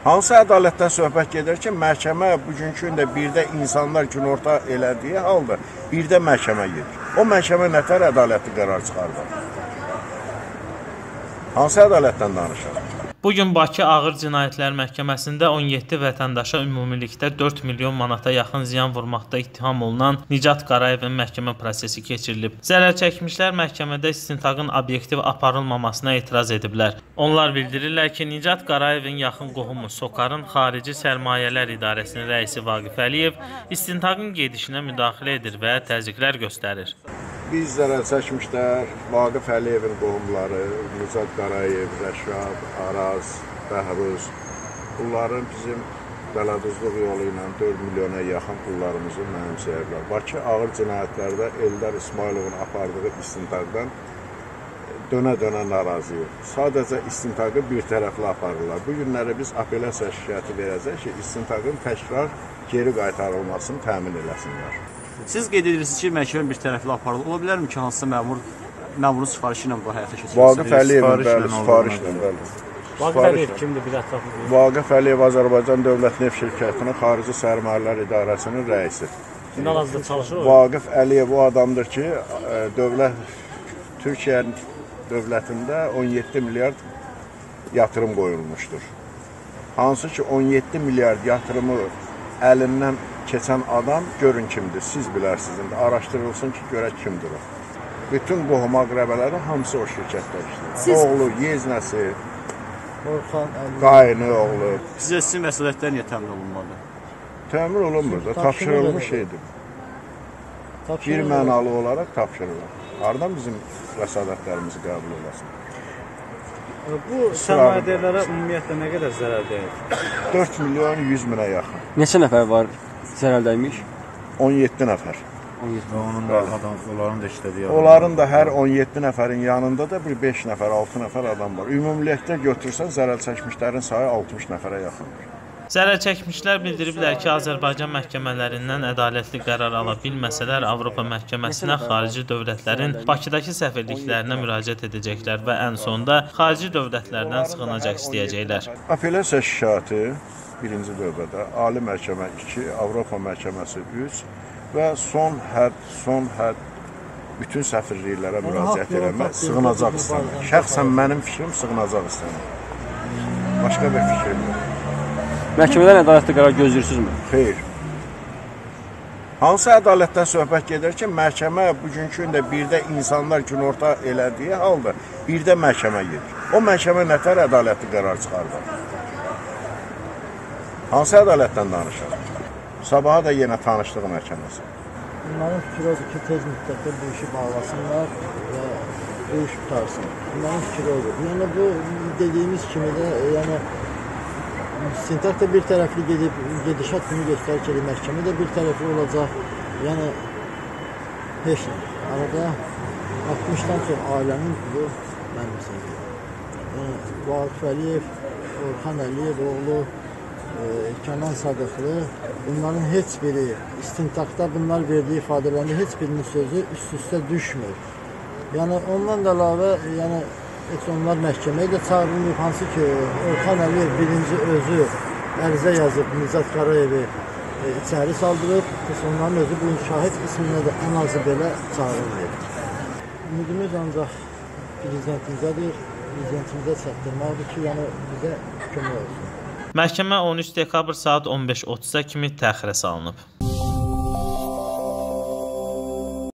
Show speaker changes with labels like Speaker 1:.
Speaker 1: Hansı ədalətdən söhbət gedir ki, məhkəmə bugünkü gündə birdə insanlar günorta elədiyi halda birdə məhkəmə gedir. O məhkəmə nətər ədalətli qərar çıxardır? Hansı ədalətdən danışır?
Speaker 2: Bugün Bakı Ağır Cinayətlər Məhkəməsində 17 vətəndaşa ümumilikdə 4 milyon manata yaxın ziyan vurmaqda ittiham olunan Nicat Qarayevin məhkəmə prosesi keçirilib. Zərər çəkmişlər məhkəmədə istintaqın obyektiv aparılmamasına etiraz ediblər. Onlar bildirirlər ki, Nicat Qarayevin yaxın qohumu Sokarın Xarici Sərmayələr İdarəsinin rəisi Vaqif Əliyev istintaqın gedişinə müdaxilə edir və təzyiqlər göstərir.
Speaker 1: Biz zərər çəkmişlər, Vaqif Əliyevin qohumları, Nicat Qarayev, Rəşad, Araz, Bəhruz, bunların bizim bələduzluq yolu ilə 4 milyona yaxın pullarımızı mənimsəyirlər. Bakı Ağır Cinayətlərdə Eldar İsmayılovun apardığı istintaqdan dönə-dönə narazıyıq. Sadəcə istintaqı bir tərəfli aparırlar. Bu günləri biz apellyasiya şikayəti verəcək ki, istintaqın təkrar geri qaytarılmasını təmin eləsinlər.
Speaker 3: Siz qeyd edirsiniz ki, məhkəmə bir tərəfli aparılır. Ola bilərmi ki, hansısa məmurun sifarişi ilə bu həyata keçirilsin?
Speaker 1: Vaqif Əliyevin sifarişlə, bəli.
Speaker 3: Vaqif Əliyev kimdir? Bir ətraflı.
Speaker 1: Vaqif Əliyev Azərbaycan Dövlət Neft Şirkətinin Xarici Sərmayələr İdarəsinin rəisi.
Speaker 3: Nazirdə çalışır o?
Speaker 1: Vaqif Əliyev o adamdır ki, Türkiyə dövlətində 17 milyard yatırım qoyulmuşdur. Hansı ki, 17 milyard yatırımı əlindən keçən adam görün kimdir, siz bilərsiniz. Araşdırılsın ki, görək kimdir o. Bütün qohum əqrəbələri hamısı o şirkətdə işləyir. Oğlu, yeznəsi, qayını oğlu.
Speaker 3: Sizə sizin məsuliyyətlər niyə təmin olunmadı?
Speaker 1: Təmin olunmur da, tapşırılmış şeydir. Bir mənalı olaraq tapşırılır. Hardan bizim vəsadətlərimizi qəbul eləsin?
Speaker 3: Bu sərmayədərlərə ümumiyyətlə nə qədər zərər dəyir?
Speaker 1: 4 milyon 100 minə yaxın.
Speaker 4: Neçə nəfər var zərər dəymiş?
Speaker 1: 17 nəfər.
Speaker 5: Onların da işlədiyi
Speaker 1: Onların da hər 17 nəfərin yanında da bir 5 nəfər, 6 nəfər adam var. Ümumilikdə götürsən zərər çəkmişlərin sayı 60 nəfərə yaxındır.
Speaker 2: Zərər çəkmişlər bildiriblər ki, Azərbaycan məhkəmələrindən ədalətli qərar ala bilməsələr, Avropa məhkəməsinə xarici dövlətlərin Bakıdakı səfirliklərinə müraciət edəcəklər və ən sonda xarici dövlətlərdən sığınacaq istəyəcəklər.
Speaker 1: Apellyasiya şikayəti birinci növbədə, Ali Məhkəmə 2, Avropa Məhkəməsi 3 və son hədd bütün səfirliklərə müraciət eləmək, sığınacaq istəmək. Şəxsən mənim fikrim sığınacaq istəmək. Başqa bir fikrim yox.
Speaker 4: Məhkəmədən ədalətli qərar gözləyirsinizmi?
Speaker 1: Xeyr. Hansı ədalətdən söhbət gedir ki, məhkəmə bugünkü gündə birdə insanlar günorta elədiyi halda birdə məhkəmə gedir. O məhkəmə nətər ədalətli qərar çıxardır? Hansı ədalətdən danışır? Sabaha da yenə tanışlıq məhkəməsi.
Speaker 6: Bunların fikri odur ki, tez müddətdə bu işi bağlasınlar və bu iş qutarsın. Bunların fikri odur. Yəni bu dediyimiz kimi də, yəni istintaq da bir tərəfli gedişat kimi göstərir ki, məhkəmə də bir tərəfli olacaq. Yəni heç nə. Arada 60-dan çox ailənin pulu mənimsədir. Vaqif Əliyev, Orxan Əliyev oğlu, Kənan Sadıqlı, bunların heç biri istintaqda bunlar verdiyi ifadələrində heç birinin sözü üst-üstə düşmür. Yəni ondan da əlavə, yəni heç onlar məhkəməyə də çağırılmıyor, hansı ki, Orxan Əliyev birinci özü ərizə yazıb Nicat Qarayevi içəri saldırıb, onların özü bu şahid qisminə də ən azı belə çağırılmıyor. Ümidimiz ancaq prezidentimizədir, prezidentimizə çatdırmaqdır ki, yəni bizə kömək olsun.
Speaker 2: Məhkəmə 13 dekabr saat 15:30-a kimi təxirə salınıb.